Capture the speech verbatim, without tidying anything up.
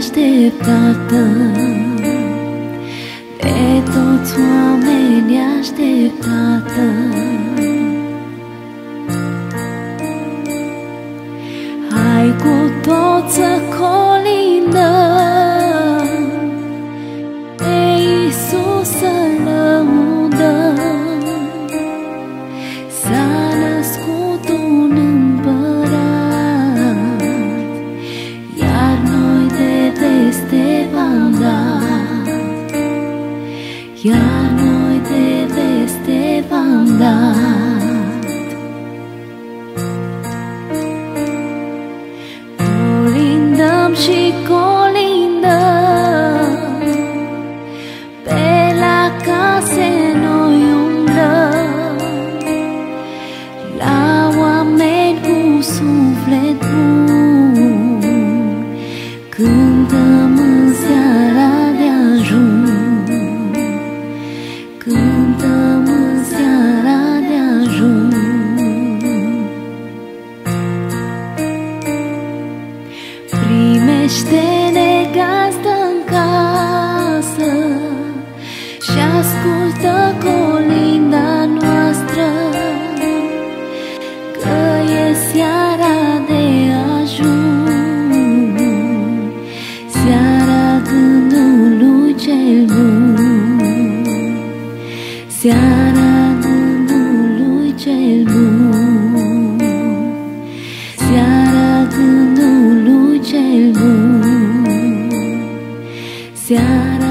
neașteptată, de toți oamenii așteptată. Hai cu toți să colindăm, pe Iisus să lăudăm. S-a născut un împărat, iar noi de veste v-am dat, iar noi de veste v-am dat. Colindăm și colindăm, pe la case noi umblăm, la oameni cu suflet bun, cântăm în seara de ajun, cântăm în seara de ajun. Primește-ne gazdă în casă și ascultă colinda noastră, că e seara de ajun, seara gândului cel bun, seara gândului cel bun, seara gândului cel bun, seara